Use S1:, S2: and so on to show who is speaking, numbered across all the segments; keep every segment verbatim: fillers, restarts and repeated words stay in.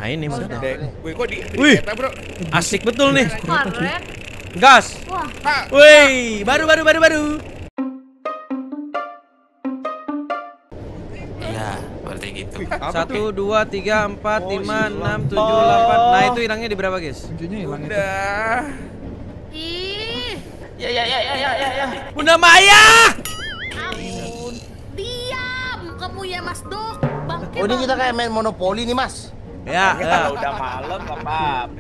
S1: Nah ini maksudnya.
S2: Wih kok di, di
S1: Wih,
S2: kereta, bro?
S1: asik betul nih.
S3: Keren.
S1: Gas.
S3: Wah.
S1: Wih, baru baru baru baru.
S4: Iya, berarti gitu.
S1: Satu, dua, tiga, empat, lima, enam, tujuh, delapan. Nah itu hilangnya di berapa guys?
S5: Kuncinya hilang itu.
S2: Udah.
S3: Ih.
S4: Ya ya ya ya ya ya ya.
S1: Bunda Maya.
S3: Ampun. Diam kamu ya Mas Dok. Bangke.
S6: Oh ini kita kayak main monopoli nih Mas.
S1: Ya, ya.
S7: Kalau udah malam nggak apa-apa.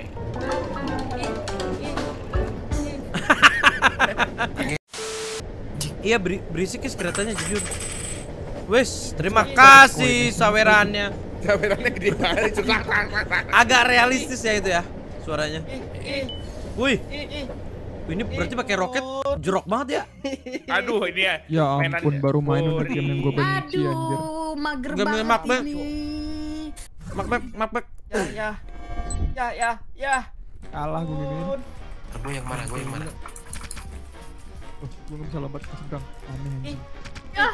S1: Iya beri berisik guys keretanya jujur. Wes, terima kasih sawerannya.
S2: Kameranya gede banget.
S1: Agak realistis ya itu ya suaranya. Wih. Ini berarti pakai roket jerok banget ya.
S2: Aduh ini ya.
S5: Ya
S2: mainan-
S5: ampun, baru main udah game yang gue benci anjir.
S3: Aduh, mager
S1: Game
S3: banget
S1: Macbeth.
S3: ini.
S1: Macbeth, Macbeth.
S7: Ya ya ya ya ya.
S5: Kalah gue gini.
S4: Aduh yang mana? Gue yang mana?
S5: Oh, gue gak bisa lompat ke seberang. Aneh anjing.
S3: Ah,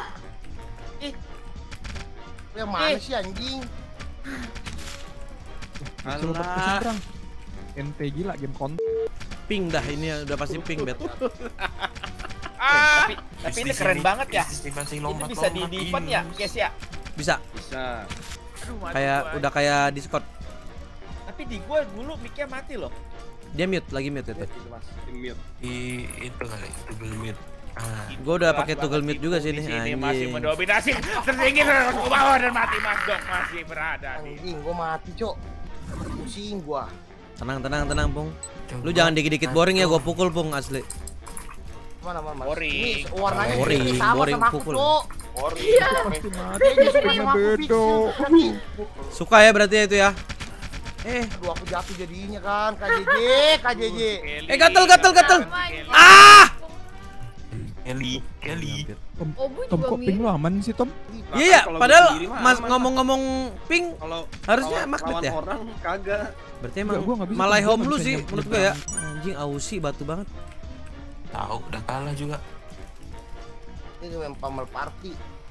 S6: Yang mana sih anjing?
S5: Gak bisa lompat ke seberang. Ente gila game konten.
S1: Ping dah ini udah pasti ping bet.
S7: Ah, tapi tapi ini keren banget ya.
S4: Estimasi
S7: Itu
S4: lompat.
S7: bisa di di event ya, guys ya.
S1: Bisa.
S2: Bisa. Aduh, mati
S1: Kayak
S2: gua.
S1: udah kayak Discord.
S7: Tapi di gua dulu mic-nya mati loh.
S1: Dia mute, lagi mute itu.
S4: Di itu kali, Google Meet. Ah,
S1: Gua udah pakai
S7: Keras
S1: toggle
S7: banget
S1: mute juga
S7: Ibu
S1: sini
S7: di sini masih
S1: anjing.
S7: mendominasi tertinggi ke bawah dan mati Mas Dok masih berada di.
S6: Anjing gua mati cok. Pusing gua.
S1: Tenang, tenang, tenang, Pung.
S4: coba.
S1: Lu jangan dikit-dikit boring ya, gua pukul, Pung, asli.
S6: Mana mana Mas?
S7: Boring.
S6: Ini warnanya
S1: Boring,
S6: ini sama
S1: boring,
S6: sama aku
S1: pukul.
S6: cok.
S7: Ori.
S5: Pasti mati.
S6: Dia suka
S5: Sukanya
S6: sama aku fix.
S5: bedo.
S1: Suka ya berarti ya itu ya. Eh,
S6: Aduh aku jatuh jadinya kan K J J, K J J.
S1: eh gatel, gatel, gatel.
S3: Kelly.
S1: Ah!
S4: Kelly, Kelly.
S5: Tom,
S3: Oh, gua
S5: Tom
S3: juga
S5: kok ping lu aman sih Tom?
S1: Iya ya, padahal Mas ngomong-ngomong ping
S8: Kalau
S1: harusnya Macbeth ya.
S8: orang kagak.
S1: Berarti emang
S5: Enggak, gua nggak bisa,
S1: malai
S5: gua
S1: home
S5: nggak
S1: lu
S5: bisa
S1: sih
S5: nyebrang.
S1: menurut gua ya. Anjing Ausi batu banget.
S4: Tahu udah kalah juga.
S6: Ini main pamal party.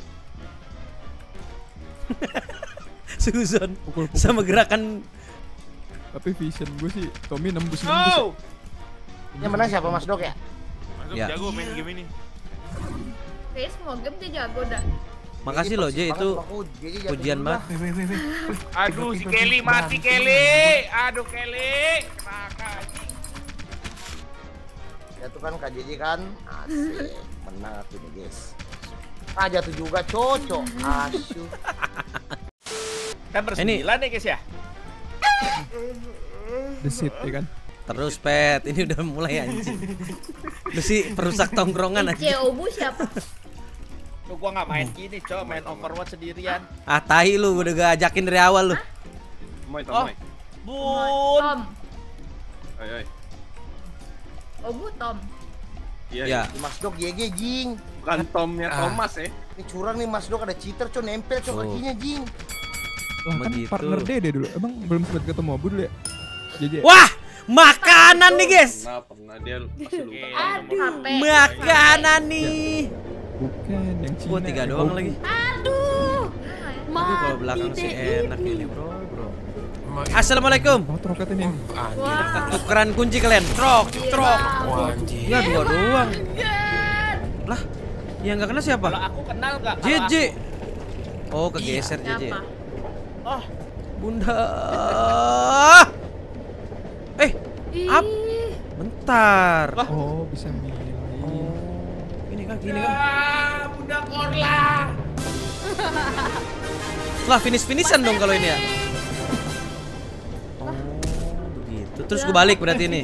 S1: Susan
S5: Pukul pukul.
S1: sama gerakan
S5: Tapi vision gue sih Tommy nembus nembus.
S7: Oh.
S6: Yang mana siapa Mas Dok ya?
S2: Mas Dok
S1: Ya.
S2: jago main game ini.
S3: Kayaknya semua game dia jago dah.
S1: makasih loh J itu pujian banget.
S4: Weh, weh, weh, weh.
S7: Aduh si Kelly mati Kelly. Aduh Kelly. Maka
S6: Ya tuh kan K J J kan. Asik. Menang aku nih guys. Ah jatuh juga cocok. Asyuh.
S7: kita bersembilan nih guys ya.
S5: The seat ya kan.
S1: Terus pet, ini udah mulai anjing. Lu sih perusak tongkrongan
S3: C
S1: aja.
S3: O B siapa?
S7: Tuh gua nggak main gini cow, main Overwatch sendirian.
S1: Ah tai lu udah gak ajakin dari awal lu.
S8: Moy,
S7: Oh.
S8: Moy.
S7: Bun.
S3: Tom.
S8: Oi, oi.
S3: Oh, Bu Tom.
S8: Iya,
S1: Ya.
S8: iya.
S6: Mas Dok G G jing.
S8: Bukan Tomnya
S1: Ah.
S8: Thomas ya.
S6: Ini curang nih Mas Dok ada cheater cok nempel cok
S1: Oh.
S6: kakinya jing.
S5: Lah kan
S1: Begitu.
S5: partner Dede dulu. Emang belum sempat ketemu Abu dulu ya? J J.
S1: Wah, makanan nih guys.
S8: Pernah, pernah dia masih lupa.
S3: Aduh. Sampai.
S1: Makanan nih.
S5: Bukan yang Cina.
S1: Gua tiga
S5: yang
S1: doang
S5: Goku.
S1: lagi.
S3: Aduh.
S1: Tapi kalau belakang sih
S3: Mati
S1: enak
S3: deh
S1: ini bro, bro. Assalamualaikum.
S5: Oh, roket ini.
S4: Anjir.
S3: Wah.
S1: Tukeran kunci kalian. Trok, trok.
S4: Wah, anjir.
S1: Enggak dua doang.
S3: Jangan.
S1: Lah, yang nggak kena siapa?
S7: Kalau aku kenal nggak?
S1: J J. Oh, kegeser J J.
S3: Siapa?
S7: Oh,
S1: Bunda. Eh, Up.
S3: Ih.
S1: bentar.
S5: Oh, bisa milih.
S1: Oh, ini kan, gini kan.
S7: ah, Bunda Korla.
S1: Lah, finish-finishan dong kalau ini ya. Oh, begitu. Terus gue balik berarti ini.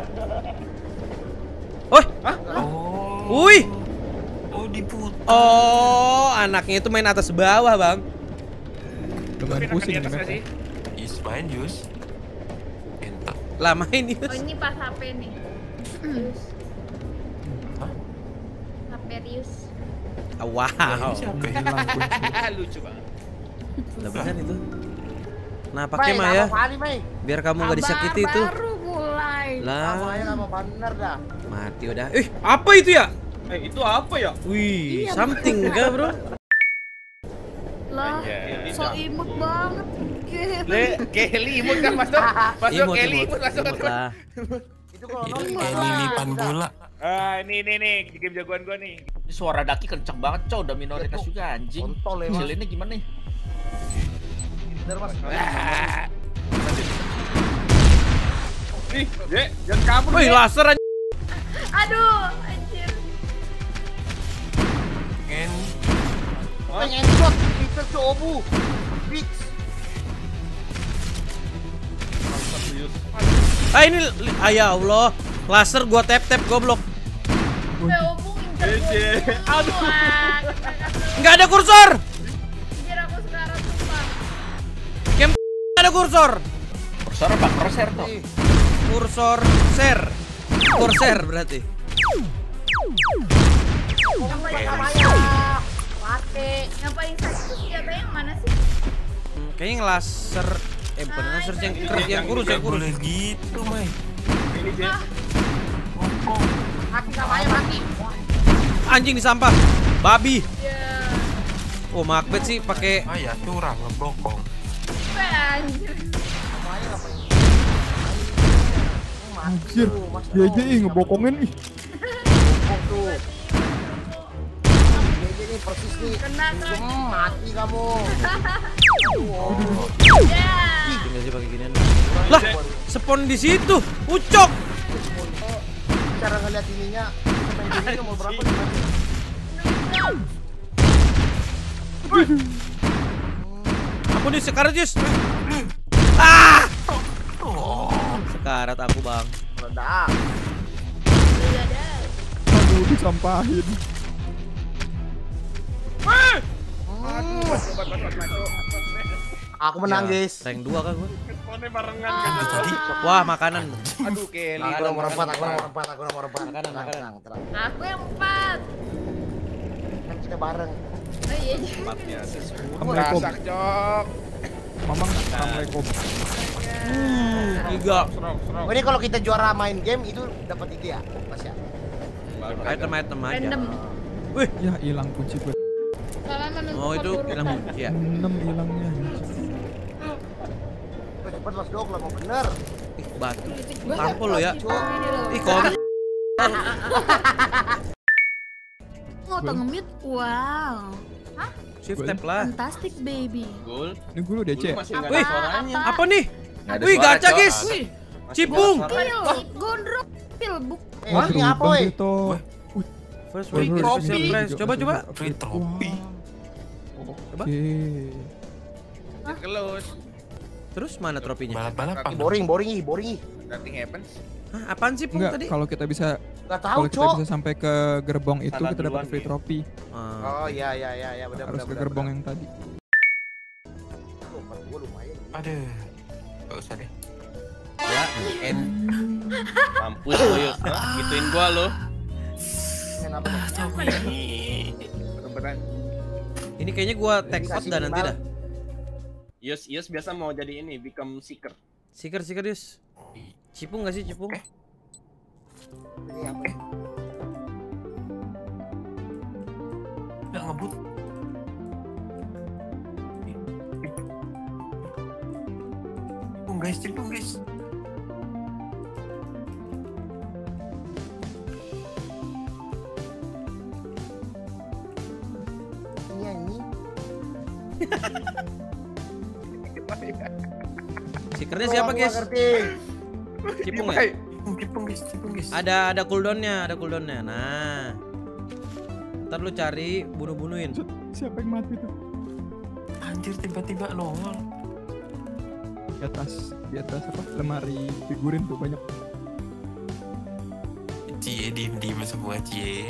S1: Oh,
S4: Oh.
S1: wih.
S4: Oh, diputar.
S1: Oh, anaknya itu main atas bawah, Bang.
S5: Lumayan
S7: Pindah ke
S5: pusing
S7: di
S5: nih
S7: atas nggak
S5: map.
S7: sih?
S4: Is main Jus. Entak.
S1: Lah main ini.
S3: Oh, ini pas H P nih. Rius.
S4: Hah?
S3: H P Rius.
S1: Ah, wow.
S4: Siapa ya?
S5: Hilang kunci.
S7: Lucu banget.
S1: Lah bener itu. Nah,
S6: Mai,
S1: pakai mah ya.
S6: nama kali Mai.
S1: Biar kamu gak disakiti
S3: Kabar
S1: itu.
S3: Baru mulai.
S6: Nama
S1: Lah,
S6: aja nama bener dah.
S1: mati udah. Ih, apa itu ya?
S8: Eh, itu apa ya?
S1: Wih,
S3: Iya,
S1: something enggak, Bro?
S3: Lah,
S7: Anjay.
S3: so imut banget. Oke.
S7: Le, Kelly imut kan masuk. Masuk
S1: Imut,
S7: Kelly
S1: imut,
S7: imut masuk.
S1: imut lah.
S6: Itu kalau
S4: Ini
S6: nol
S4: kayak
S6: gimana?
S4: lilipan bola.
S7: Ah, ini ini nih game jagoan gua nih.
S9: Ini suara Daki kenceng banget, cow. Udah minoritas
S6: Iya,
S9: juga anjing.
S6: Kontol ya, Mas.
S9: Hasil ini gimana nih?
S6: Bener, Mas.
S7: Ah,
S8: Ih, Dek, jangan kabur.
S1: Wih,
S8: Dek.
S1: laser aja.
S3: Aduh, anjir.
S4: Kan
S6: Pengen shot, kita cobu. Fix.
S1: Ah ini, li- ah ya Allah, laser gua tap tap goblok.
S3: Udah obung incer
S8: Ece.
S3: gua. Aduh.
S1: Nggak ada kursor.
S3: Incer aku sekarang sumpah.
S1: Game nggak ada kursor.
S9: Kursor apa? Crosshair tuh.
S1: Kursor share. Kursor berarti.
S3: Mati. Ngapain sakit senjata yang mana sih?
S1: Hmm, kayaknya yang laser, eh bukan laser yang yang, yang kurus yang
S4: nggak
S1: kurus.
S4: boleh gitu, Mai.
S8: Ini Dek.
S6: Mati namanya mati.
S1: Anjing di sampah. Babi.
S3: Ya.
S1: Oh, Macbeth sih pakai
S4: Ah ya curang ngebokong.
S3: Anjir.
S6: Namanya ngapain?
S5: Anjir, dia aja ih ngebokongin ih.
S6: Bokong tuh. Ini nih persis nih.
S3: Kena kan.
S6: Hmm, mati kamu.
S3: Ya.
S1: tinggal sih pakai ginian. Lah, spawn di situ. Ucok.
S6: Cara ngeliat ininya, kita main gamenya mau berapa gimana?
S1: Aku nih sekarat, Jus. Ah! Sekarat aku, Bang.
S6: Meledak.
S3: Iya dah.
S5: Aduh, disampahin.
S6: Hmm. Aku menang,
S1: Ya,
S6: guys.
S1: Rank dua kan gua.
S8: Responnya barengan
S3: Ah.
S8: kan.
S4: Itu tadi
S1: Wah, makanan.
S7: aduh Kelly.
S6: Aku nomor empat, aku nomor empat, aku nomor empat.
S1: Makanan,
S6: Tenang,
S1: makanan.
S6: tenang, tenang.
S3: Aku yang empat.
S6: Kan kita bareng.
S3: Oh iya.
S8: Empatnya ada.
S5: Assalamualaikum.
S7: Rasak, Cok.
S5: Mamang, assalamualaikum.
S1: Tiga.
S8: Serong, serong.
S6: Oh, ini kalau kita juara main game itu dapat itu ya, Mas ya.
S1: Item-item aja.
S3: Random.
S1: Wih,
S5: Ya hilang kunci gue.
S3: Kalian menentukan
S1: oh itu
S3: urutan.
S1: hilang kunci ya.
S5: enam hilangnya.
S6: Wih, cepet Mas Dok, lah mau bener.
S1: Ih, batu.
S3: Gua
S1: Tampol lo ya.
S3: Cuk, ini loh.
S1: Ih, kom.
S3: Ngotot nge-mute. Wow.
S1: Shift
S5: Boleh.
S1: tab lah.
S3: Fantastic baby.
S8: Gol.
S5: Ini gue lu D C.
S8: Dulu masih nggak
S1: Wih,
S8: ada suaranya.
S3: apa?
S1: Apa nih?
S9: Nggak ada
S1: Wih,
S9: suara,
S1: gacha,
S9: Cok.
S1: guys.
S3: Wih,
S1: Cipung.
S3: pil, gondrong, pil, buk.
S6: Eh, ini apa, weh?
S5: Itu.
S1: First
S5: Wih,
S1: week
S5: trofi.
S1: special prize. Coba coba.
S4: Free trophy.
S1: Coba.
S5: Oke.
S7: Close.
S1: Terus mana tropinya?
S4: Balap-balapan.
S6: Ih, boring, boring ih, boring ih.
S7: Nothing happens.
S1: Hah, apaan sih Pung
S5: Enggak,
S1: tadi?
S5: kalau kita bisa
S6: Gak tahu,
S5: kalau kita
S6: Cok.
S5: bisa sampai ke gerbong itu
S8: Sana
S5: kita dapat
S8: duluan
S5: free
S8: nih.
S5: trophy.
S1: Ah.
S6: Oh iya iya iya iya benar
S5: Harus
S6: benar.
S5: ke gerbong yang tadi.
S6: Gua lumayan.
S4: Aduh. Gak usah deh.
S8: Ya, N. Mampus lo, Yus. Hah? Gituin gua lo.
S6: Main apa nih?
S7: Beneran.
S1: Ini kayaknya gua take out
S6: Kasih
S1: dah nanti
S6: minimal.
S1: dah.
S8: Yus, Yus biasa mau jadi ini, become seeker.
S1: Siker siker Yus. Cipung gak sih Cipung?
S6: Ini apa?
S4: Nggak ngebut. Cipung guys, cipung guys.
S6: Ini ini.
S1: Sikernya siapa
S6: Gua
S1: guys?
S6: ngerti.
S1: Cipung ya?
S4: Cipung, cipung guys, cipung guys.
S1: Ada ada cooldownnya, ada cooldownnya. Nah, ntar lu cari bunuh-bunuhin.
S5: Siapa yang mati tuh?
S4: Anjir tiba-tiba nongol.
S5: Di atas, di atas apa? Lemari figurin tuh banyak.
S4: Cie diem diem semua cie.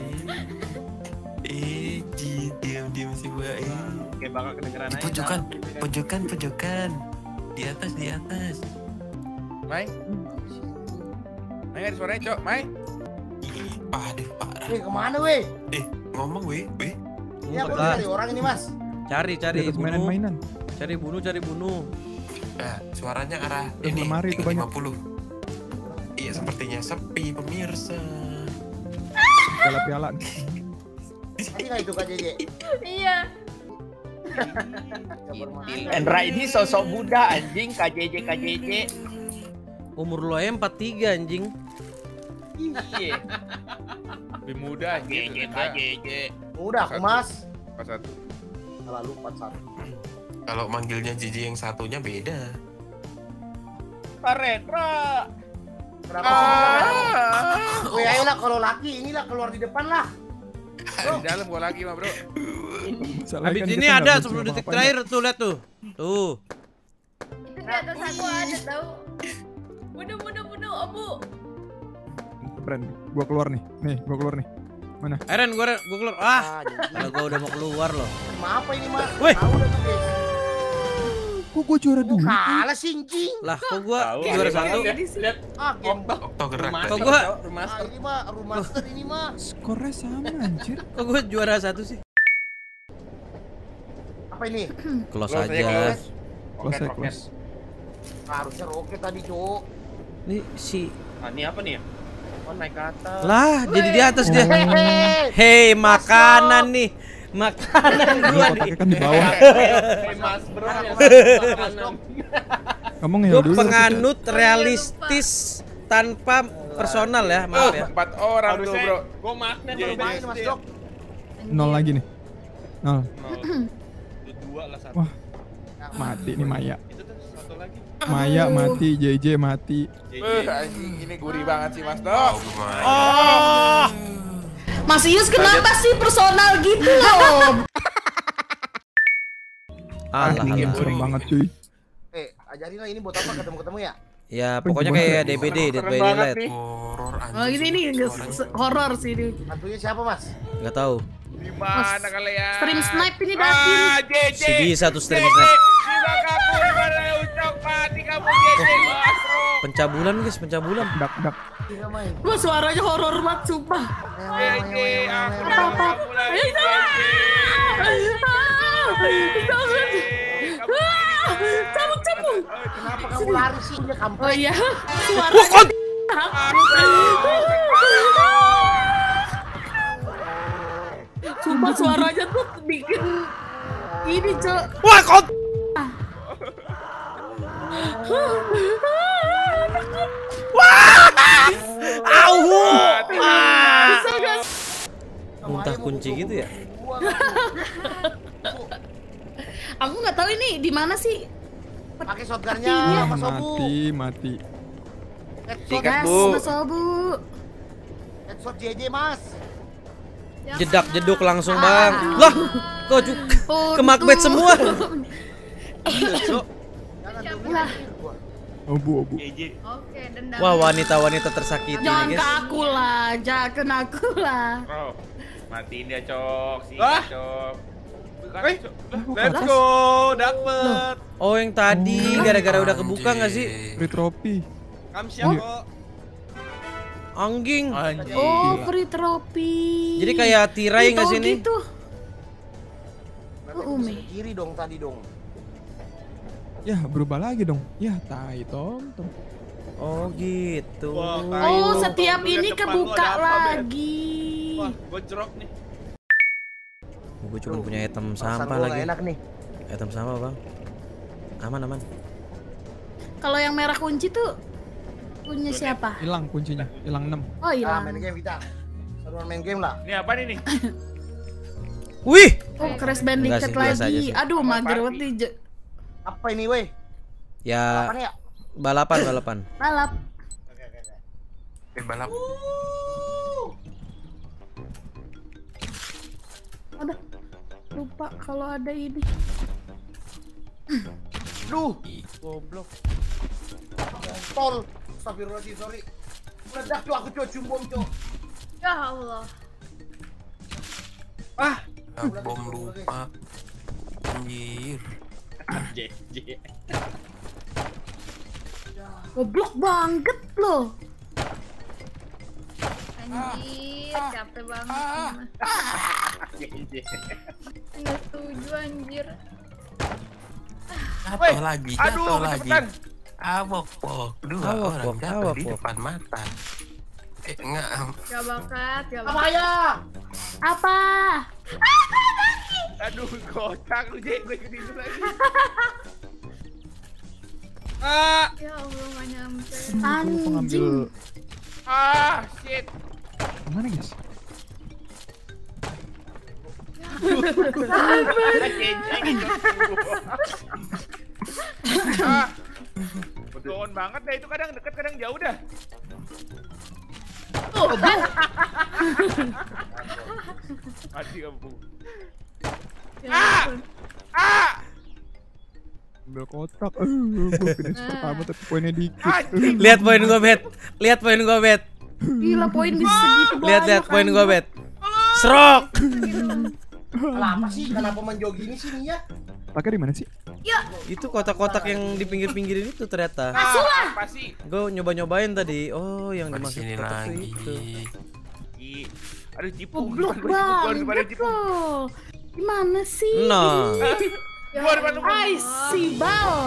S4: Eh, cie diem diem semua. Eh.
S8: Kayak bakal kedengeran
S4: Di
S8: aja.
S4: pojokan, pojokan, pojokan. Di atas, di atas.
S7: Mai. Mai ada suaranya, Cok. Mai.
S4: Ih, aduh parah.
S6: Weh, kemana weh?
S4: Eh, ngomong weh, weh.
S6: Ini aku
S1: Ngumpet lah.
S6: cari orang ini mas.
S1: Cari
S5: Di
S1: cari
S5: atas
S1: bunuh.
S5: mainan-mainan.
S1: Cari bunuh, cari bunuh.
S4: Nah, suaranya arah
S5: Terus
S4: ini
S5: lemari itu
S4: lima puluh. Iya, sepertinya sepi pemirsa.
S5: Piala-piala.
S6: Tadi nggak itu Kak Jeje?
S3: Iya.
S9: Endra ini sosok muda anjing, K J J K J J.
S1: Umur lo aja empat puluh tiga anjing.
S9: Iya.
S2: Lebih muda
S9: K J J K J J.
S6: Udah aku mas.
S2: Pas satu.
S6: Salah lupa satu.
S4: Kalau manggilnya Jiji yang satunya beda.
S9: Karetra.
S6: Berapa? Woi ayolah kalau laki inilah keluar di depan lah.
S2: Di dalam gua lagi mah bro.
S5: Soalnya
S1: Habis
S5: kan
S1: ini
S5: kita nggak
S1: ada
S5: bisa
S1: sepuluh detik
S5: ngapa-ngapain.
S1: terakhir tuh, lihat tuh. Tuh.
S3: Itu di atas aku ada tahu. Bunuh bunuh bunuh Obu.
S5: Friend, gua keluar nih. Nih, gua keluar nih. Mana?
S1: Eren, gua gua keluar. Ah,
S6: Ah, jadi.
S1: kalau gua udah mau keluar loh.
S6: Apa ini mas?
S1: Woi.
S6: Tahu udah tuh guys.
S5: Kok gua juara
S6: Gua
S5: dulu?
S6: kalah sih anjing.
S1: Lah, kok gua juara satu?
S9: Lihat
S6: Ah game.
S4: Okto gerak
S1: Kok
S4: tadi.
S1: gua
S6: Ah ini mah rumah master ini mah.
S5: Skornya sama anjir.
S1: kok gua juara satu sih?
S6: Apa ini?
S1: Close
S2: Close aja,
S1: aja.
S2: close.
S5: Close ya,
S2: Roket,
S5: close.
S6: Harusnya roket tadi cok.
S1: Ini si
S9: Ah, ini apa nih? Oh, naik ke atas.
S1: lah, jadi di atas dia.
S6: Hehehe.
S1: Hei, makanan nih. Makanan
S5: Gua
S1: gua nih.
S5: kotaknya kan di bawah.
S9: Hei, Mas Bro.
S5: Kamu
S1: Gue
S5: ngehel dulu.
S1: penganut realistis tanpa personal ya, maaf ya.
S2: Empat orang tuh bro.
S9: Gua magnet
S2: Iya,
S9: kalau
S2: iya.
S6: Main mas dok.
S5: Nol lagi nih. Nol.
S9: Dua lah satu.
S5: Wah, mati nih Maya.
S9: Itu tuh satu lagi.
S5: Maya mati, J J mati.
S2: Eh anjing ini gurih banget sih mas
S4: Oh,
S2: dok.
S4: gimana?
S1: Oh,
S3: Mas Ius kenapa sih personal gitu loh?
S1: alah,
S5: Ini
S1: alah.
S5: serem banget cuy.
S6: Eh ajarin lah ini buat apa ketemu-ketemu ya?
S1: Ya pokoknya kayak D V D, Dead by Daylight.
S4: Horor anjing.
S3: Oh ini nih
S4: suaranya.
S3: se- horor sih ini.
S6: Hantunya siapa mas?
S1: Nggak tahu.
S2: Di mana kalian?
S3: Stream snipe ini Dakin.
S2: Ah J J.
S1: Si bisa tuh stream
S2: J J.
S1: snipe.
S2: Di bangkaku di mana ucok mati kamu J J. Astro.
S1: Pencabulan guys, pencabulan.
S5: Dak dak.
S6: Tidak main.
S3: Wah suaranya horor banget sumpah.
S2: J J. Aku
S3: Apa-apa.
S2: kamu lagi
S3: Ayo
S2: J J.
S3: Cabut cabut.
S6: Kenapa kamu lari sih? Dia
S3: Oh
S6: kampret.
S3: iya. Suara.
S1: Wah, kon.
S3: Sumpah suaranya tuh bikin ini cok.
S1: Wah, kon. Au. Ah.
S3: Bisa gak?
S1: Muntah kunci gitu ya?
S3: Aku nggak tahu ini di mana sih.
S6: Pakai shotgunnya
S3: Iya.
S6: mas Obu.
S5: Mati, mati.
S6: Headshot,
S2: Sikat,
S3: Mas,
S2: Bu.
S3: Mas Obu.
S6: headshot J J mas.
S1: Jedak jeduk langsung bang. Lah, kok juga
S3: Untung.
S1: ke Macbeth semua.
S6: Jangan dulu
S3: Lah.
S6: gua.
S5: Obu, obu.
S3: Oke, dendam.
S1: Wah, wanita-wanita tersakiti
S3: Jangan
S1: nih
S3: ke
S1: guys.
S3: aku lah, jangan ke aku lah.
S2: Bro, matiin dia cok, sih
S7: Ah.
S2: cok. Bukan,
S7: Wih.
S2: Cok.
S7: Let's go, dapet.
S1: Oh, yang tadi gara-gara udah kebuka nggak sih?
S5: Free trophy.
S7: Kamsiap kok.
S1: Anjing.
S3: Oh, free trophy.
S1: Jadi kayak tirai nggak
S3: Oh,
S1: sih ini?
S3: gitu.
S6: Berarti
S3: Oh,
S6: aku bisa
S3: Umi.
S6: ke kiri dong tadi dong.
S5: Ya, berubah lagi dong. Ya, tai tom tom.
S1: Oh gitu.
S7: Wah,
S3: Oh,
S7: Ayo,
S3: setiap
S7: kalau
S3: ini
S7: lihat depan
S3: kebuka
S7: lo ada apa, Ben?
S3: lagi.
S7: Wah, gojrok nih.
S1: Gue cuma punya item
S6: Perasaan
S1: sampah
S6: gua
S1: lagi.
S6: nggak enak nih.
S1: Item sampah bang. Aman aman.
S3: Kalau yang merah kunci tuh punya siapa?
S5: Hilang kuncinya, hilang enam.
S3: Oh,
S6: Ah,
S3: hilang.
S6: main game kita. Seruan main game lah.
S2: Ini apa nih nih?
S1: Wih.
S3: Oh, Crash
S1: Enggak
S3: Bandicoot
S1: sih, biasa aja
S3: lagi.
S1: sih.
S3: Aduh,
S2: Apa
S3: mager
S2: party?
S3: banget nih. Je-
S6: Apa ini weh?
S1: Ya
S6: Apa ya?
S1: balapan balapan.
S3: Balap.
S4: Eh, balap.
S3: Aduh. Lupa kalau ada ini.
S6: Duh, goblok. Tol. Astagfirullahaladzim, sorry. Meledak tuh aku coba bom cok.
S3: Ya Allah.
S4: Ah, bom lupa. Anjir.
S9: J J.
S3: Goblok banget loh.
S10: Anjir, capek banget.
S9: J J.
S10: Nggak setuju anjir.
S4: Jatuh lagi,
S2: Aduh,
S4: jatuh lagi.
S2: kecepatan.
S4: Awok pok, dua
S1: Awok,
S4: orang
S1: Pok,
S4: jatuh
S1: awok,
S4: di
S1: Pok.
S4: depan mata. Eh, enggak.
S10: Gak bakat, gak
S6: Apa
S10: bakat.
S6: ya?
S3: Apa?
S2: Let's
S7: Aduh, kocak lu, Jek. Gue ikut itu lagi.
S2: Ah,
S10: Ya Allah, gak nyampe.
S5: Aku ngambil
S7: Ah, shit.
S5: mana guys?
S7: Ah, beton banget dah itu, kadang dekat kadang jauh dah. Mati kamu.
S10: Ya
S7: Ah!
S10: ampun.
S7: Ah!
S5: Ambil kotak. Eh, gue finish pertama tapi poinnya dikit.
S7: Anjing.
S1: Lihat poin gua, Bet. Lihat poin gua, Bet.
S3: Gila poin bisa segitu
S1: Lihat lihat
S3: banyak,
S1: poin
S3: anjing.
S1: gua, Bet. Serok.
S6: Kenapa sih? Kenapa menjog gini sih nih ya?
S5: Pakai di mana sih?
S1: Itu kotak-kotak yang di pinggir-pinggirin itu ternyata.
S7: Ah, apa sih?
S1: Gue nyoba-nyobain tadi. Oh, yang
S4: Di
S1: dimaksud
S4: sini
S1: kotak
S4: lagi.
S1: itu.
S7: Ih, Aduh, cipu.
S3: Goblok
S7: Depan gua, cipu, gua depan
S3: banget
S7: cipu.
S3: loh. Gimana sih?
S1: Nah.
S7: Gua depan lu.
S3: Hai si Bal.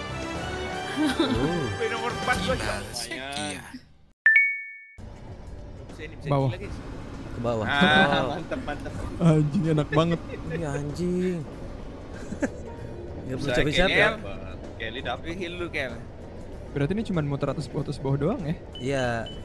S7: Gue nomor empat gua.
S4: Tinggal sekian.
S7: Bisa ini, bisa
S5: Bawah.
S7: gila, guys.
S1: Ke bawah.
S8: Ah,
S1: Oh.
S8: mantep mantep.
S5: Anjing enak banget.
S1: Ini anjing. Gak perlu
S8: Bisa
S1: capek siapa ya?
S8: Kelly dapet.
S7: Tapi heal lu, Kel.
S5: Berarti ini cuma muter atas atas bawah doang ya?
S1: Iya.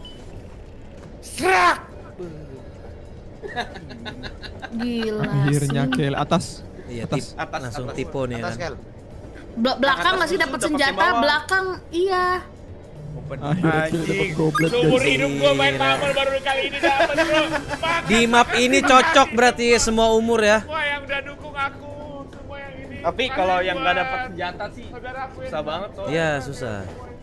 S3: Gila.
S5: Akhirnya
S3: sih.
S5: Kel atas.
S1: Iya,
S5: Atas.
S1: tip,
S8: Atas,
S1: langsung
S8: atas.
S1: tipe nih
S6: Atas
S1: kan.
S6: Kel.
S3: Bel- belakang nggak sih dapat
S8: Dapat
S3: senjata?
S8: bawah.
S3: Belakang iya.
S5: Akhirnya Kel dapat
S7: Anjing.
S5: goblet
S7: Seumur
S5: guys.
S7: hidup gua main
S1: Gila.
S7: Marvel baru kali ini dapat, Bro. Makan
S1: Di map ini cocok berarti semua umur ya.
S7: semua yang udah dukung aku, semua yang ini.
S8: Tapi
S7: Kasih
S8: kalau yang nggak
S7: buat
S8: dapat senjata sih
S7: saudaraku yang
S8: susah banget tuh.
S1: Iya, susah.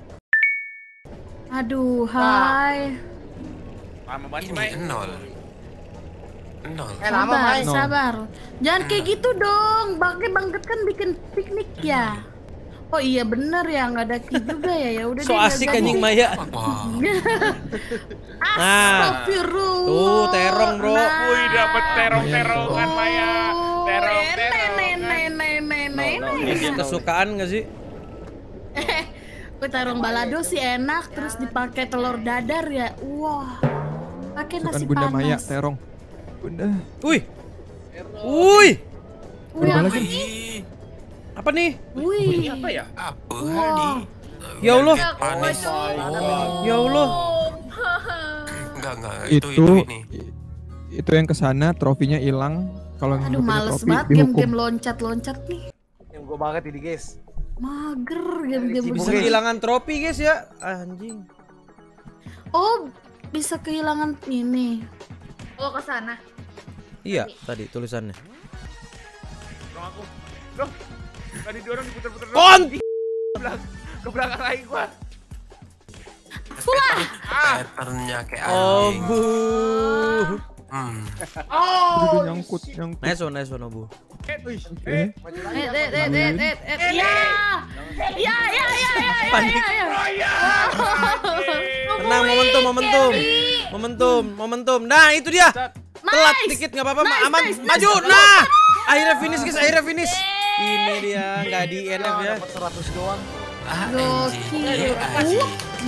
S3: Aduh, hai.
S7: Lama banget sih,
S4: Ini
S7: Mai.
S4: nol. Nol.
S6: Eh lama
S3: Sabar,
S6: main.
S3: sabar. Jangan kayak gitu dong. Bangke bangket kan bikin piknik ya. Oh iya bener ya, nggak ada ki juga ya. Ya udah
S1: So
S3: deh, nggak
S1: asik
S3: jadi.
S1: anjing Maya.
S4: Wah.
S3: Astagfirullah.
S1: Tuh, terong, bro.
S7: Wih, dapat terong-terongan, Maya.
S3: Oh,
S7: Terong-terongan.
S3: nenek-nenek-nenek.
S1: Ini kesukaan gak sih?
S3: Eh, gue terong balado sih enak, terus dipakai telur dadar ya. Wah, pakai
S5: Bukan
S3: nasi
S5: Bunda Maya,
S3: panas.
S5: terong. Bunda.
S1: Wih. Wih.
S3: Wih,
S5: Berubah
S3: apa
S5: lagi.
S3: nih?
S1: Apa nih?
S3: Wih.
S8: Apa ya?
S4: Apa
S3: Wah.
S4: nih?
S1: Ya Allah.
S4: Biar panis.
S1: Ya Allah.
S4: Enggak, enggak. Itu,
S5: Itu
S4: itu ini.
S5: itu yang kesana trofinya hilang. Kalau
S3: Aduh,
S5: nggak punya
S3: males
S5: trofi
S3: banget
S5: dihukum.
S3: game-game loncat-loncat nih.
S6: Yang gue banget ini guys.
S3: Mager game-game
S1: Bisa
S3: begini.
S1: kehilangan trofi guys ya. Anjing.
S3: Oh, bisa kehilangan ini.
S10: Oh, ke sana.
S1: Iya, tadi tulisannya.
S7: Dorong aku. Loh, tadi dorong diputer-puter.
S1: Kon.
S7: Ke belakang, ke belakang lagi gua.
S3: Sulah.
S4: Patternnya kayak
S1: Oh,
S4: anjing.
S1: bu.
S4: Hmm.
S5: Udah udah nyangkut, nyangkut.
S1: Nice one, nice one, Obu.
S7: Eh,
S5: Oke.
S3: Eh, eh, eh, eh, eh, eh, eh, ya. Ya, ya, ya, ya, ya,
S1: Panik.
S3: ya, ya.
S1: Tenang, momentum, momentum. Momentum, momentum. Nah, itu dia. Telat
S3: Nice.
S1: dikit nggak apa-apa,
S3: Nice,
S1: aman.
S3: nice, nice.
S1: Maju. Nah, akhirnya finish guys, akhirnya finish. Ini dia, nggak di N F ya.
S6: Dapat seratus doang.
S4: Ah, anjing.
S3: Gokil.
S4: Anjing.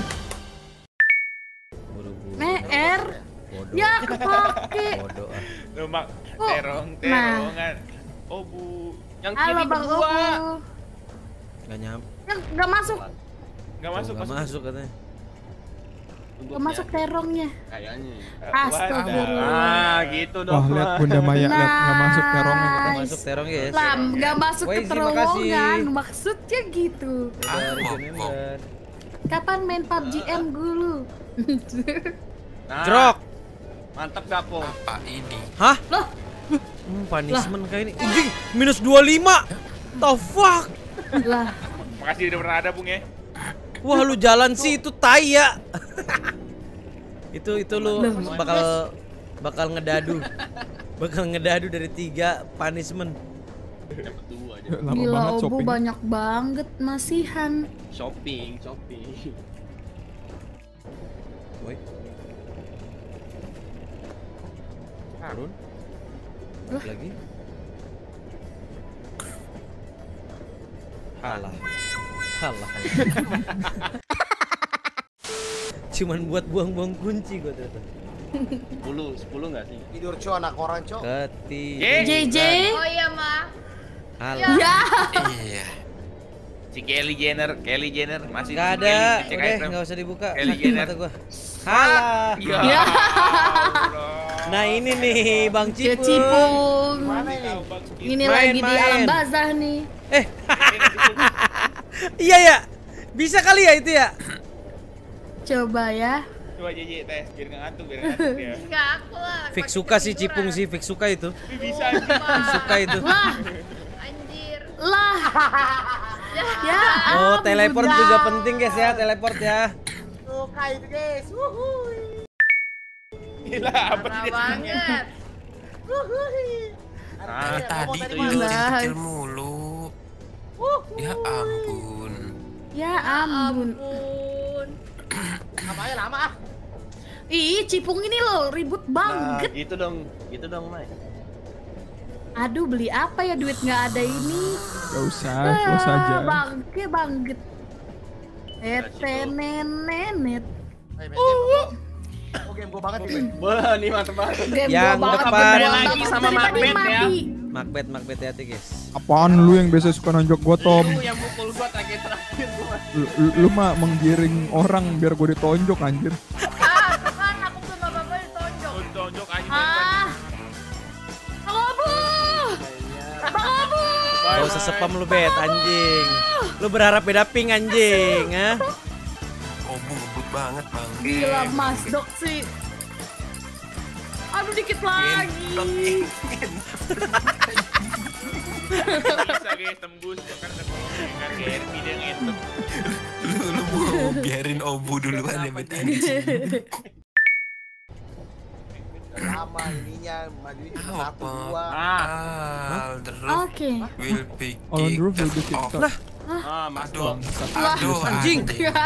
S1: Buru-buru.
S3: Eh, R.
S1: Bodoh.
S3: Ya, kepake.
S1: Bodoh ah.
S7: Loh, Mak.
S3: Oh,
S7: Terong-terongan. Oh, Bu.
S8: Yang
S3: Halo
S8: kiri
S3: Bang
S8: berdua.
S3: Obu.
S1: Nggak nyampe.
S3: Yang nggak masuk,
S7: Enggak masuk,
S1: Nggak
S7: masuk.
S1: masuk katanya.
S3: nggak masuk terongnya.
S8: Kayaknya.
S3: Astagfirullah.
S8: Ah, gitu dong.
S5: Wah, lihat Bunda Maya, lihat nggak masuk terongnya.
S3: Nice.
S1: Nggak masuk terong guys.
S3: Lam, nggak masuk ke
S1: Waizi,
S3: terowongan.
S1: makasih.
S3: Maksudnya gitu.
S1: Udah regen member.
S3: Kapan main P U B G M dulu?
S8: Nah,
S1: Jerok.
S8: Mantap gak, Po?
S4: Apa ini?
S1: Hah?
S3: Loh,
S1: Hmm, punishment kayak ini. Anjing, minus dua puluh lima. The fuck?
S3: lah.
S7: Makasih udah pernah ada, Bung ya.
S1: Wah, lu jalan sih itu tai ya. itu itu lu bakal bakal ngedadu. Bakal ngedadu dari tiga punishment.
S8: Dapat dua aja.
S5: Lama
S3: Gila,
S5: banget
S3: Obu
S5: shopping.
S3: banyak banget masihan.
S8: Shopping, shopping.
S1: Woi. Turun. Balik lagi. Halah. Halah. Cuman buat buang-buang kunci gua ternyata.
S8: sepuluh, sepuluh enggak sih?
S6: Tidur co anak orang co.
S1: Ketiga.
S3: J J.
S10: Oh iya, Ma.
S1: Alah.
S3: Ya.
S4: Iya.
S7: Si Kelly Jenner, Kelly Jenner masih
S1: Gak
S7: si
S1: ada,
S7: Kelly, cek
S1: udah
S7: item.
S1: nggak usah dibuka.
S7: Kelly
S1: Sakit
S7: Jenner.
S1: mata gua. Halah.
S7: Ya.
S3: Ya.
S7: Allah.
S1: Nah ini nih Bang
S3: Ya
S1: Cipung.
S3: Cipung.
S6: Mana ini?
S3: Ini
S1: Main,
S3: lagi di
S1: main.
S3: alam bazah nih.
S1: Eh. Iya ya. Bisa kali ya itu ya.
S3: Coba ya.
S7: Coba J J tes biar nggak ngantuk, biar nggak ngantuk ya.
S10: Enggak aku lah.
S1: Fix
S10: pakai
S1: suka sih
S10: ketiduran.
S1: Cipung sih, Fix suka itu.
S7: Bisa anjing.
S1: Fix suka itu.
S3: Lah,
S10: Anjir.
S3: lah. Ya.
S1: Oh,
S3: ampun
S1: teleport
S3: dah.
S1: juga penting guys ya, teleport ya.
S6: Suka itu guys. Wuhui.
S7: Gila, apa
S10: Parah
S7: dia?
S10: banget.
S6: Wuhui.
S4: Ah,
S6: Ada-
S4: tadi
S6: ngomong
S4: tuh
S6: mana?
S4: yang
S3: Mas.
S4: kecil-kecil mulu. Ya ampun.
S3: Ya ampun.
S10: Ampun.
S6: Apa aja lama ah.
S3: Ih, Cipung ini loh ribut
S8: Nah,
S3: banget.
S8: gitu dong, gitu dong, Mai.
S3: Aduh, beli apa ya, duit nggak ada ini.
S5: Gak usah, gak usah aja.
S3: Bangke banget. Ete nenet.
S6: Hey, main game gua. Oh game gua banget nih.
S8: Wah, nih mantep banget.
S3: Game
S1: Yang
S3: gua banget,
S1: depan.
S3: gua
S7: Lagi
S3: banget
S7: sama
S3: dari tadi
S7: Macbeth ya.
S3: mati.
S1: Macbeth, Macbeth hati guys.
S5: Apaan lu yang biasa suka nonjok gua, Tom?
S7: Lu yang pukul gua terakhir terakhir gua.
S5: Lu, lu- lu mah menggiring orang biar gua ditonjok anjir.
S10: Ah, kan aku belum apa-apa ditonjok.
S7: Lu tonjok aja.
S3: Ah. Bang Abu. Bang Abu.
S1: Gak usah spam lu bet anjing. Lu berharap beda ping anjing, ha?
S4: Obu ngebut banget bang.
S3: Gila Mas Dok sih. Aduh dikit lagi.
S7: Bisa guys tembus kan dengan Gerby dia ngetuk.
S4: Lu lu mau biarin Obu duluan ya bet anjing.
S6: Lama ininya majuin cuma satu
S4: Apa?
S6: dua.
S4: Ah, the roof
S3: Oke.
S4: will be
S5: All on the roof will be
S4: kicked
S5: kicked
S4: off.
S5: off.
S8: Ah, Mas
S4: Aduh,
S8: Dom.
S4: aduh,
S1: Anjing.
S4: anjing.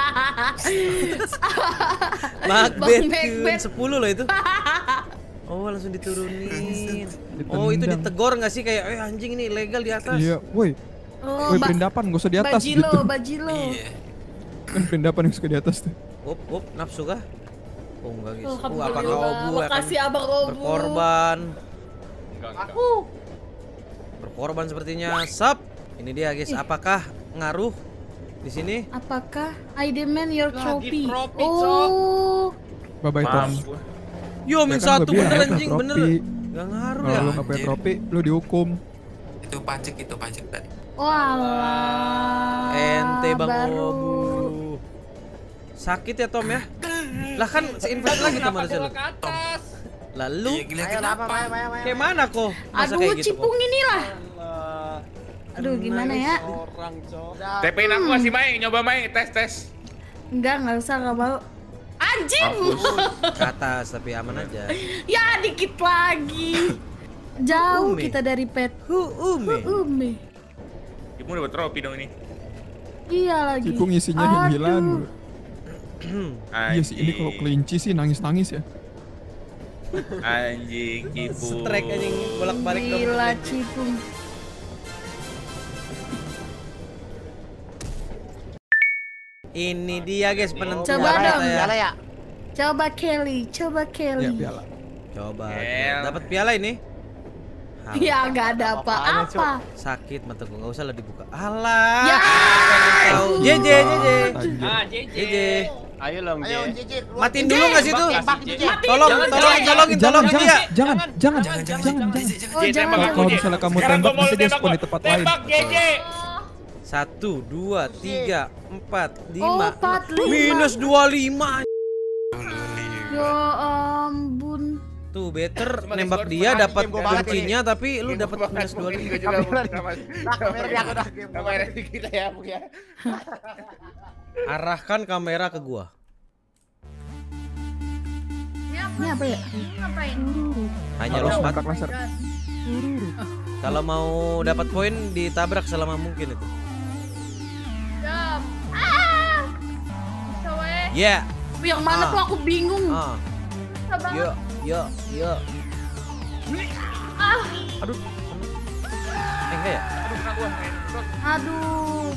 S1: Macbeth
S3: Macbeth.
S1: kun sepuluh loh itu. Oh, langsung diturunin. Oh, itu
S5: Ditendang.
S1: ditegor nggak sih kayak eh anjing ini ilegal di atas.
S5: Iya, woi.
S3: Oh,
S5: Woi,
S3: ba-
S5: perindapan gak usah di atas
S3: Bajilo,
S5: gitu.
S3: Bajilo.
S4: Iya.
S5: Kan perindapan yang suka di atas tuh.
S1: Up, up, nafsu kah? Oh enggak guys. Oh,
S3: Alhamdulillah.
S1: apakah Obu akan
S3: Makasih Abang Obu.
S1: berkorban?
S7: Enggak, enggak.
S6: Aku.
S1: Berkorban sepertinya. Sap. Ini dia guys. Apakah ngaruh di sini?
S3: Apakah I demand your
S7: Lagi
S3: trophy?
S7: trophy,
S3: Oh.
S5: Bye bye Tom.
S7: Maaf gua.
S1: Yo, min
S5: Ya kan
S1: satu
S5: gua
S1: bener
S5: bilang,
S1: anjing,
S5: trofi.
S1: bener. Gak ngaruh
S5: Kalau
S1: ya.
S5: lu nggak punya trofi, lu dihukum.
S4: Itu pajak itu pajak tadi.
S3: Walah.
S1: Ente Bang
S3: baru.
S1: Obu. Sakit ya Tom ya? Lah kan seinvest lagi Tom harusnya lu.
S7: Ke atas.
S1: Lalu
S4: Iya, gila
S6: Ayo
S4: kenapa?
S6: lama Maya Maya Maya.
S1: kayak mana kok? Masa
S3: Aduh,
S1: kayak gitu
S3: Cipung
S1: kok?
S3: inilah.
S8: Allah.
S3: Aduh, gimana ya?
S8: Orang, Cok.
S6: Udah.
S7: T P-in aku masih main, nyoba main, tes tes.
S3: Enggak, enggak usah, enggak mau. Anjing.
S1: Ke atas tapi aman aja.
S3: Ya, dikit lagi. Jauh
S1: Umi.
S3: kita dari pet.
S1: Hu umi.
S3: Umi.
S7: Ibu dapat trofi dong ini.
S3: Iya lagi.
S5: Cipung isinya hil-hilan.
S3: Aduh.
S5: Iya sih, ini kalau kelinci sih nangis-nangis ya.
S7: Anjing, Cipu.
S1: Strike anjing bolak-balik dong.
S3: Gila Cipung.
S1: Ini dia guys penentu
S3: Coba
S1: harta
S3: dong.
S1: ya.
S6: Piala ya.
S3: Coba Kelly, coba
S5: Ya,
S3: Kelly.
S5: piala.
S1: Coba.
S7: El.
S1: Dapat piala ini. Alah,
S3: Ya enggak ada apa-apa.
S1: sakit mata gua, enggak usah lah dibuka. Alah.
S3: Ya.
S1: Tahu. J J J J.
S5: Anjir.
S7: Ah, J J.
S1: J J.
S8: Ayo Long,
S6: Ayo
S8: J.
S6: J J keluar.
S1: Matiin dulu enggak sih tuh?
S6: Tembak itu J.
S1: Tolong,
S7: Jangan,
S1: tolong,
S7: jangan,
S1: tolongin,
S5: Jangan,
S1: tolongin dia.
S5: jangan, jangan, jangan,
S4: Jangan, jangan,
S5: jangan,
S4: jangan,
S5: jangan.
S4: jangan.
S3: Oh,
S7: J,
S3: jangan.
S7: tembak aku,
S5: Kalau
S7: J.
S5: misalnya kamu
S7: Sekarang
S5: tembak,
S7: gua mau
S5: nanti dia
S7: tembak
S5: spawn di
S7: gua.
S5: tempat lain.
S7: Tembak J J.
S1: Satu, dua, tiga, empat,
S3: Oh,
S1: lima,
S3: empat, lima.
S1: minus dua lima.
S3: Ya ampun.
S1: Tuh better
S7: Cuma
S1: nembak
S7: di
S1: dia
S7: score
S1: dapat
S6: game gua banget
S1: kuncinya tapi lu
S7: Game
S1: dapat
S7: gua
S1: minus
S7: banget,
S1: dua
S7: mungkin
S1: lima.
S7: gua juga mau kita
S6: Nah, kamera di aku dah game.
S7: Kamera di kita ya, Bu ya.
S1: Arahkan kamera ke gua.
S10: Ini apa?
S3: Ini apa ya?
S10: Ini ngapain?
S1: Hanya
S5: Halo,
S1: lu smart.
S5: kontak laser.
S1: Kalau mau dapat poin ditabrak selama mungkin itu.
S10: Jam. Ah! Bisa weh.
S1: Ya.
S3: Yang mana
S1: Ah.
S3: tuh aku bingung.
S1: Ah.
S10: Bisa banget.
S1: Yo, yo, yo.
S10: Ah.
S1: Aduh. Eh enggak ya?
S7: Aduh, kena gua.
S3: Aduh.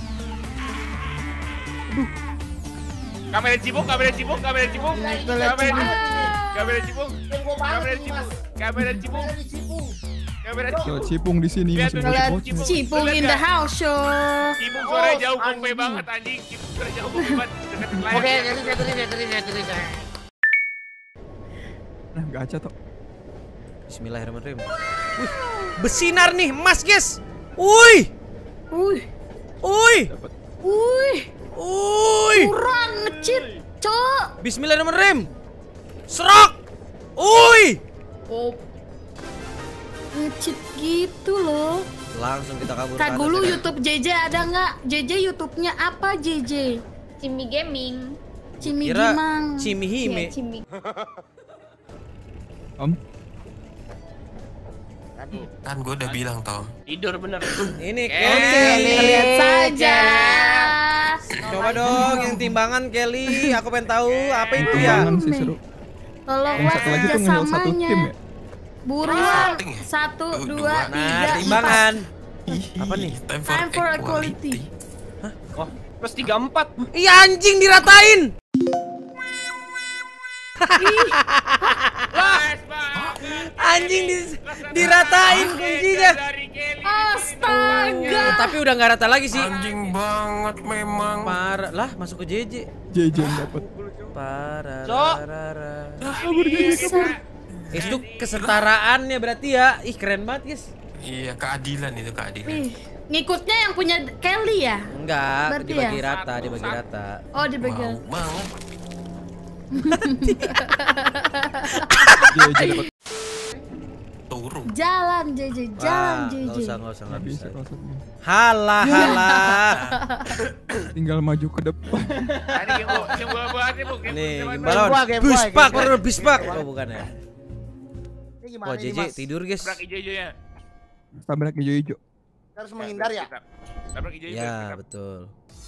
S7: Kamera cibuk, kamera cibuk, kamera cibuk. Kamera cibuk.
S3: Ah.
S7: Kamera Cipung.
S6: Game gua banget
S7: Kamera
S6: ini,
S7: Cipung.
S6: Mas.
S7: Kamera Cipung.
S6: Kamera Cipung.
S7: Kamera
S5: Yo,
S7: Cipung.
S5: Cipung di sini
S7: Lihat
S5: masih
S7: tuh, lihat
S5: bocah-bocah.
S7: Cipung.
S3: Cipung in the house show.
S7: Cipung suara
S6: Oh,
S7: jauh kompe
S6: anjing.
S7: banget anjing. Cipung suara jauh kompe banget. Deketin layar.
S6: Oke, jadi saya tulis, saya tulis, saya tulis.
S5: Nah, gacha toh.
S1: Bismillahirrahmanirrahim. Wih, bersinar nih emas guys. Wih,
S3: Wih,
S1: wih,
S5: Dapat.
S3: wih,
S1: wih.
S3: kurang ngecit, cok.
S1: Bismillahirrahmanirrahim. Serok. Wih.
S3: Oh, ngecit gitu loh.
S1: Langsung kita kabur. ke
S3: Kak
S1: atas,
S3: dulu
S1: ya kan?
S3: YouTube J J ada nggak? J J YouTube-nya apa J J?
S10: Cimi Gaming.
S3: Cimi
S1: Kira
S3: Gimang.
S1: Cimihime.
S10: Iya, Cimi.
S5: Om,
S4: Kan gue udah bilang Tom.
S8: Tidur bener.
S1: Ini
S3: Oke,
S1: Kelly.
S3: lihat saja.
S1: Coba dong yang timbangan Kelly. Aku pengen tahu apa itu ya.
S5: timbangan sih seru.
S3: Tolong
S5: Yang satu lagi tuh ngehel satu tim ya.
S3: Buruan.
S4: Setting ya?
S3: Satu,
S4: Tuh,
S3: dua,
S4: dua.
S1: Nah,
S3: tiga,
S1: timbangan.
S3: empat.
S1: Apa nih?
S4: Time for,
S3: Time for
S4: equality.
S3: equality.
S8: Wah, plus tiga empat.
S1: Iya anjing diratain.
S7: Pas banget.
S1: Anjing di, diratain kuncinya.
S7: Dari Kelly.
S3: Astaga.
S1: Oh, tapi udah nggak rata lagi sih.
S4: Anjing banget memang.
S1: Parah lah masuk ke J J.
S5: J J yang dapat.
S1: Parah.
S8: Cok.
S5: Kabur guys.
S1: Itu kesetaraannya berarti ya. Ih keren banget guys.
S4: Iya, keadilan itu keadilan.
S3: Ih, ngikutnya yang punya Kelly ya?
S1: Enggak,
S3: Berarti
S1: dibagi
S3: ya?
S1: rata, dibagi rata.
S3: Oh, di bagian.
S4: Mau banget.
S5: J J dapat.
S4: Turun.
S3: Jalan J J, jalan
S1: Wah,
S3: J
S1: nggak
S3: J.
S1: usah, nggak usah,
S5: Nggak
S1: nggak
S5: bisa
S1: bisa.
S5: kalau satu.
S1: Halah, halah.
S5: Tinggal maju ke depan.
S7: Tadi yang gua yang gua buat nih, Bu. Game
S1: Nih,
S7: gua-
S1: game
S7: gua-
S1: balon.
S6: Game boy, game boy,
S1: Bispak,
S6: game boy.
S1: baru bispak. Oh, bukan ya.
S6: Ini gimana
S1: Wah,
S6: ini,
S1: J J
S6: Mas?
S1: tidur, guys.
S7: Tabrak hijau-hijaunya.
S5: Tabrak hijau-hijau.
S6: Kita harus menghindar ya.
S7: Tabrak hijau-hijau.
S1: Ya, betul.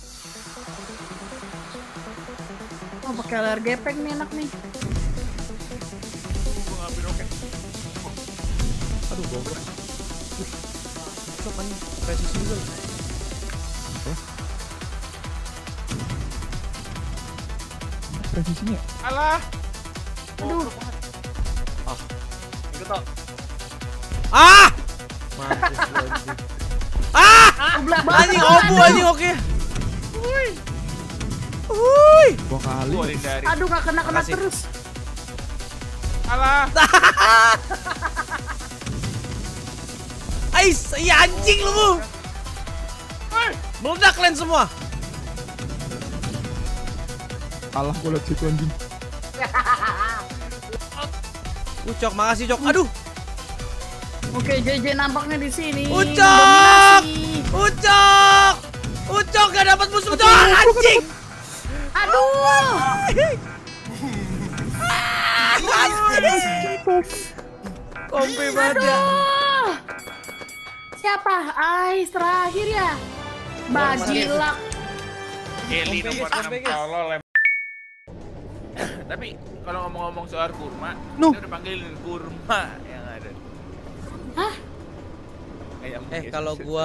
S3: Oh, pakai layar gepeng nih enak nih.
S7: Gua ngambil roket.
S1: Aduh, goblok. Goblok kan presisi juga.
S5: Presisinya.
S7: Alah.
S3: Aduh,
S8: Ikut toh.
S1: Ah! Mampus lu, anjing. Ah!
S3: goblok banget.
S1: Anjing obu anjing oke. Wuih. Wuih.
S5: Dua kali.
S7: Gua hindari.
S3: Aduh, nggak kena-kena
S1: Makasih.
S3: terus.
S7: Alah.
S1: Ais, iya anjing lu, Bu. Meledak kalian semua.
S5: Kalah gue liat situ anjing.
S1: Ucok, makasih, Cok. Aduh.
S3: Oke, J J nampaknya di sini.
S1: Ucok!
S3: Dominasi.
S1: Ucok! Ucok gak dapat musuh, Cok. Anjing.
S3: Aduh.
S1: Kompe banget ya.
S3: Aduh. Siapa? Ais terakhir ya? Bajilak.
S7: Kelly nomor
S1: guys,
S7: enam
S1: sampai, guys.
S7: tolol em. Tapi kalau ngomong-ngomong soal kurma,
S5: Nuh.
S7: kita udah panggilin kurma yang ada.
S3: Hah?
S7: Ayam
S1: Eh,
S7: Yesus
S1: kalau
S7: dari-
S1: gua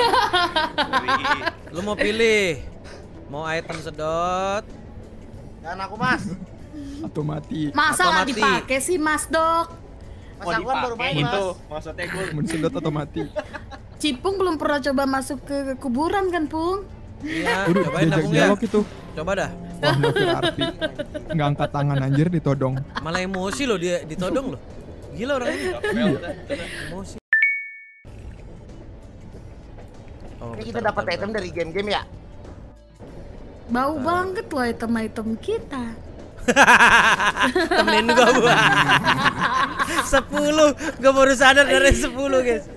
S7: dari-
S1: lu mau pilih mau item sedot
S6: Dan aku, Mas.
S5: Atau mati.
S3: Masa
S1: Atau
S3: nggak
S1: mati.
S3: dipakai sih, Mas Dok?
S6: Mas
S8: Mau
S6: aku kan baru
S8: dipakai
S6: main,
S8: itu.
S6: Mas.
S8: Maksudnya gue
S5: Mau disedot atau mati.
S3: Cipung belum pernah coba masuk ke kuburan kan, Pung?
S1: iya
S5: Udah
S1: cobain
S5: diajak
S1: aku ya
S5: dialog itu.
S1: coba dah
S5: Wah, mati arti. Nggak angkat tangan anjir ditodong.
S1: malah emosi loh dia ditodong loh gila orang ini emosi oh,
S6: Ini kita
S1: bentar,
S6: dapat
S1: bentar,
S6: item
S1: bentar.
S6: dari game-game ya.
S3: Bau banget loh item-item kita.
S1: temenin gua Bu sepuluh gua baru sadar dari sepuluh guys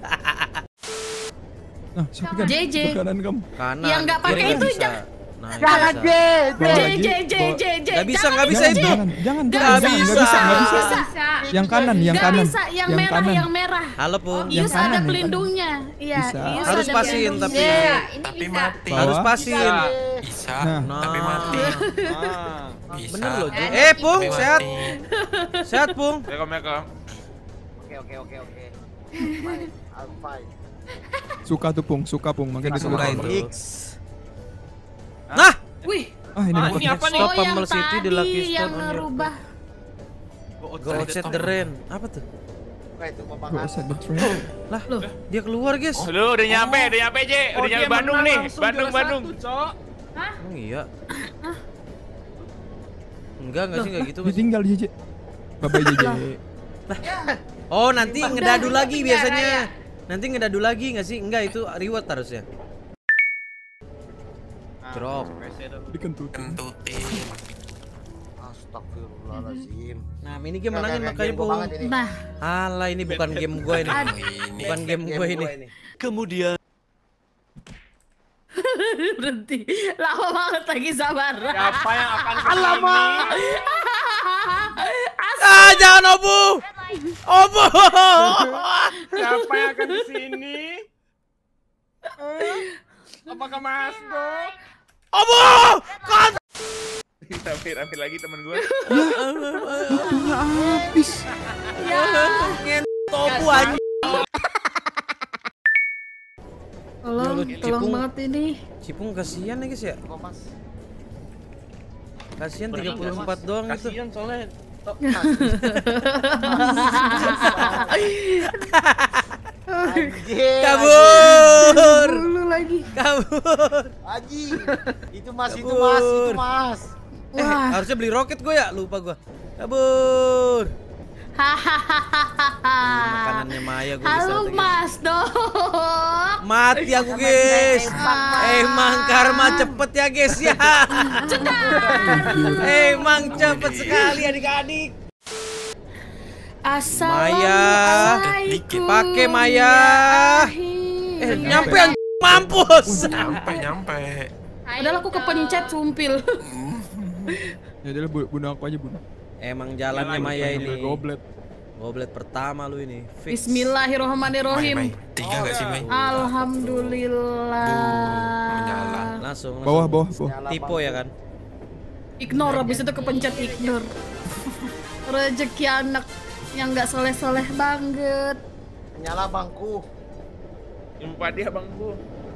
S5: Nah, siapa kan?
S3: J J.
S5: Sebelah kanan kamu.
S1: kanan
S3: Yang nggak pakai
S1: kiri
S3: itu
S1: bisa.
S3: jangan-
S1: nah
S6: Jangan,
S1: bisa.
S6: J.
S5: Bawa
S3: J
S5: lagi,
S3: J J
S5: bawa-
S3: J J.
S1: Nggak bisa,
S3: Jangan
S1: nggak bisa
S3: J J.
S1: itu.
S5: Jangan, jangan,
S3: Nggak
S5: jangan,
S1: bisa.
S5: nggak bisa, nggak bisa.
S3: Bisa.
S5: Yang kanan, yang
S3: Nggak
S5: kanan.
S3: bisa, yang merah,
S5: kanan.
S3: yang merah.
S1: halo Pung
S5: Yang
S3: Ius
S5: kanan,
S3: ada
S5: yang
S3: pelindungnya. Iya,
S5: Bisa.
S3: Ius
S1: Harus
S3: ada
S1: pasin,
S3: pelindungnya.
S1: tapi-
S10: Iya, ini
S4: Tapi
S10: bisa.
S4: mati.
S5: Bawah.
S1: harus pasin
S4: Bisa,
S5: Nah.
S4: tapi mati.
S8: Ah.
S4: Bisa.
S1: bener loh J.
S10: Eh,
S1: eh Pung
S4: tapi
S1: sehat
S4: mati.
S1: sehat Pung
S7: Assalamualaikum.
S6: Oke, oke, oke, oke. Fine, I'm fine.
S5: Suka tuh Pung, suka Pung, makanya
S1: Suka
S5: disuruh
S1: itu.
S5: kontrol.
S1: X nah
S3: Wih,
S5: Ah, ini
S8: Ah,
S5: bukan
S8: ini apa nih?
S3: oh
S1: Stop
S3: yang
S1: Humble City di
S3: tadi
S1: Lucky Stone
S3: yang
S1: on your
S3: ngerubah.
S7: Kok
S1: Go outside the rain. Apa tuh?
S6: Apa itu
S5: Go
S6: babakan?
S5: outside the train.
S1: Lah, dia keluar, guys.
S7: Lu udah nyampe, udah nyampe, J.
S2: Oh,
S7: Udah nyampe Bandung nih. Bandung, Bandung.
S1: Emang iya. Enggak, enggak sih, enggak gitu. Mas.
S5: Ditinggal J J. Bye bye J J.
S1: Oh, nanti ngedadu lagi biasanya. Nanti ngedadu lagi nggak sih? Enggak, itu reward harusnya. Drop.
S5: Dikentutin.
S4: Kentutin.
S6: Astagfirullahaladzim.
S1: Nah, ini game menangin makanya
S6: Bu.
S1: Pung.
S3: Nah,
S1: Alah, ini bukan game gue ini. Bukan game gue ini.
S8: Kemudian
S3: berhenti. Lama banget lagi sabar.
S7: Siapa yang akan kesini?
S6: Alamak.
S1: Ah, jangan Obu. Obu.
S7: Siapa yang akan kesini? Apakah Mas Dok?
S1: Obu. Kon.
S7: Tapi ambil lagi temen gue.
S5: Waktunya habis.
S3: Ya.
S1: Obu anjing.
S3: Tolong,
S1: Ya, lu,
S3: tolong
S1: Cipung.
S3: banget ini.
S1: Cipung kasihan ya, guys ya.
S6: Kok, Mas?
S1: Kasihan tiga puluh empat doang itu.
S8: kasihan soalnya
S6: Anjing.
S1: Kabur.
S3: Dulu lagi.
S1: Kabur.
S6: Anjing. Itu Mas, itu Mas, itu Mas.
S1: Eh,
S3: Wah.
S1: harusnya beli roket gue ya, lupa gue. Kabur.
S3: Hahaha.
S1: Makanannya Maya gue
S3: Halo Mas Dok.
S1: Mati aku, guys. Emang karma cepet ya, guys ya. Emang cepet sekali adik-adik.
S3: Assalamualaikum.
S1: Pakai Maya. Eh, nyampe anjing, mampus.
S4: Nyampe, nyampe.
S3: Padahal aku kepencet sumpil.
S5: Ya udah bunuh aku aja bunuh.
S1: Emang jalannya Maya ini.
S5: Goblet.
S1: Goblet pertama lu ini. Fix.
S3: Bismillahirrahmanirrahim.
S4: Mai, Mai. Tiga gak sih, Mai?
S3: Alhamdulillah.
S4: Menyala.
S1: Langsung, langsung.
S5: Bawah, bawah, bawah.
S1: Tipe ya kan?
S3: Ignore, habis itu kepencet ignore. Rezeki anak yang nggak soleh-soleh banget.
S6: Nyala bangku.
S7: Jumpa dia bangku.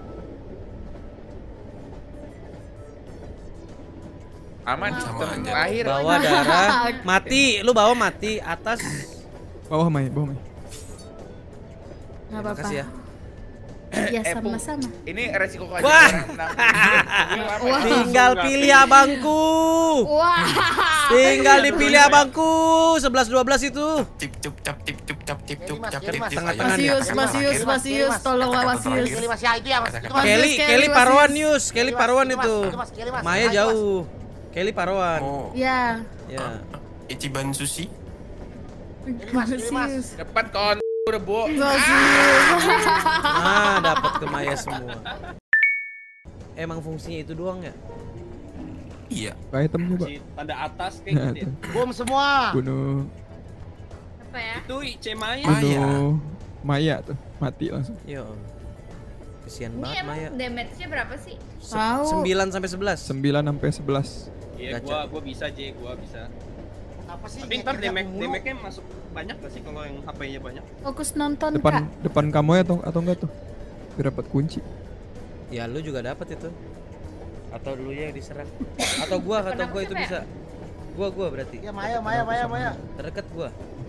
S7: Aman
S4: Sama
S7: sistem
S4: aja.
S7: terakhir.
S1: Bawah darah. Mati, lu bawa mati. Atas.
S5: Bawah Mai, bawah Mai.
S3: Nggak apa-apa.
S1: Makasih ya.
S3: Ya
S7: Eh, Pung.
S3: sama-sama.
S7: Ini resiko
S1: Wah.
S7: kewajiban. Wah.
S1: Tinggal pilih abangku.
S3: Wah.
S1: Tinggal dipilih abangku. sebelas dua belas itu.
S4: Tip, tup, cap, tip, tup, cap, tip, tup,
S6: Mas,
S4: cap,
S6: Kelly,
S4: tip,
S6: Mas.
S4: tup.
S1: Tengah-tengah.
S4: Ayo.
S3: Masius, Masius, Masius, tolong lah Masius.
S6: Kelly Mas, ya itu ya Mas. Itu Mas.
S1: Kelly,
S3: Kelly,
S1: Kelly
S3: Mas.
S1: Parawan News. Kelly
S6: Mas,
S1: Parawan
S6: Kelly, Mas.
S1: itu.
S6: Itu Mas, Kelly, Mas.
S1: Maya
S6: Ayo,
S1: jauh. Kelly Parawan.
S4: Oh,
S3: Ya.
S1: Ya.
S4: Ichiban Sushi.
S6: Mas, Kelly, Mas.
S3: Masius.
S7: Cepat kon rebo.
S3: Masius.
S1: Ah, dapat ke Maya semua. Emang fungsinya itu doang ya?
S4: Iya.
S5: Ke item coba.
S8: si tanda atas kayak
S5: Nah,
S8: gitu.
S5: tuh.
S6: Bom semua.
S5: Bunuh,
S10: Apa ya?
S8: Itu C Maya.
S5: bunuh Maya tuh. Mati langsung.
S1: Yo. Kesian
S10: Ini
S1: banget
S10: emang
S1: Maya.
S10: damage-nya berapa sih?
S1: Se-
S3: Tahu.
S1: sembilan sampai sebelas.
S5: sembilan sampai sebelas.
S8: Iya,
S1: Gacha.
S8: gua gua bisa J, gua bisa.
S6: Apa sih?
S8: Tapi ntar
S6: ngekirnya
S8: damage
S6: mulu?
S8: damage-nya masuk banyak gak sih kalau yang H P-nya banyak?
S3: Fokus nonton
S5: Depan
S3: Kak.
S5: depan kamu ya atau atau enggak tuh? Biar dapat kunci.
S1: Ya lu juga dapat itu. Atau dulu ya diserang. Atau gua, atau gua itu bisa. Gua gua berarti.
S6: Ya Maya, Maya, Maya, Maya.
S1: Terdekat gua.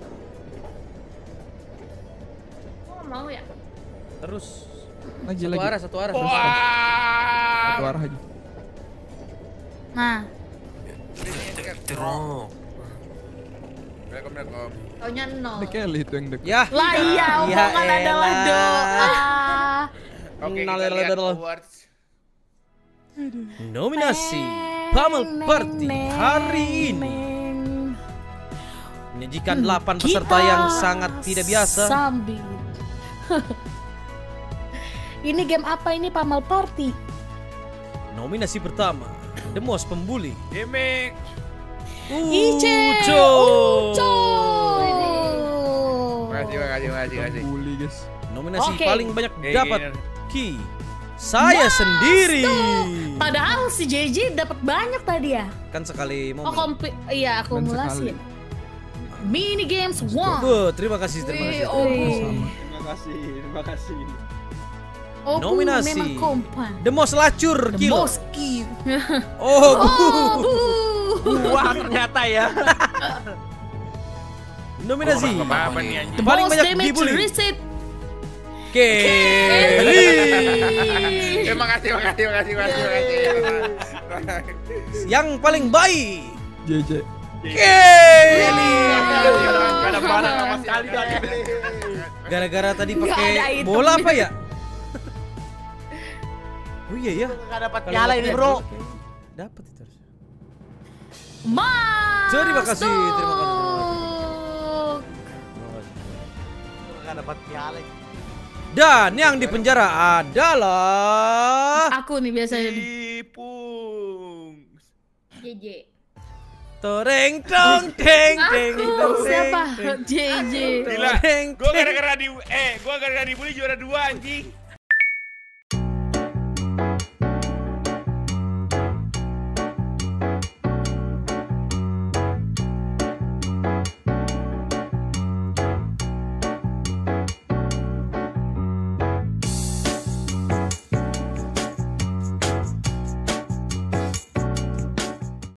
S10: Oh, mau ya?
S1: Terus.
S5: Lagi
S1: Satu
S5: lagi.
S1: arah, satu arah.
S7: Wah.
S5: Satu arah aja.
S3: Nah,
S4: Terus.
S7: Assalamualaikum.
S10: Taunya nol.
S5: Ada Kelly itu yang dekat.
S1: Ya.
S3: lah iya,
S1: Ya
S3: omongan adalah
S1: elah.
S3: doa.
S7: Oke,
S1: Nol,
S7: kita
S1: nol,
S7: lihat
S1: nol.
S7: awards.
S1: Nominasi Pummel Party hari ini menyajikan delapan peserta yang sangat tidak biasa.
S3: Sambil. Ini game apa ini Pummel Party?
S1: Nominasi pertama, The Most Pembuli.
S7: Gimik.
S3: Ice.
S1: Uco.
S3: Uco.
S7: Makasih, makasih, makasih, makasih.
S5: Bully guys.
S1: Nominasi
S3: Oke.
S1: paling banyak
S7: Kayak
S1: dapat
S7: gini.
S1: Ki. Saya sendiri.
S3: Padahal si J J dapat banyak tadi ya.
S1: Kan sekali
S3: Oh,
S1: momen.
S3: kompi iya akumulasi.
S5: sekali.
S3: Mini games one.
S1: Wah, terima kasih, terima kasih.
S3: Oh,
S8: Terima kasih, terima kasih.
S3: oh
S1: Nominasi.
S3: memang kompan.
S1: The Most Lacur
S3: The
S1: Kilo.
S3: most key.
S1: Oh, bu.
S3: Oh, bu.
S8: Wah, ternyata ya.
S1: Nominasi.
S2: Apa nih anjing?
S1: Paling
S3: Most
S1: banyak
S3: damage
S1: dibully.
S3: receipt.
S1: Kelly.
S2: Terima kasih, terima kasih, terima kasih, terima kasih.
S1: Yang paling baik.
S5: J J.
S1: Kelly.
S2: Gak ada barang sama sekali tadi.
S1: Gara-gara tadi
S3: Nggak ada
S1: pakai
S3: item.
S1: bola apa ya? Oh iya ya.
S6: Gak dapat
S1: Kalau
S6: piala
S1: pakai
S6: ini bro.
S1: Dapat itu harusnya.
S3: Mas.
S1: Terima kasih, terima kasih.
S6: Gak dapat piala.
S1: Dan yang di penjara adalah
S3: Aku nih biasanya.
S2: Ipung.
S10: J J.
S1: Toreng tong teng teng
S3: Aku
S1: tong
S3: siapa?
S1: teng, teng.
S3: J J.
S2: Gila,
S1: Toreng,
S2: gua
S1: teng.
S2: gara-gara di eh gua gara-gara dibully juara dua anjing.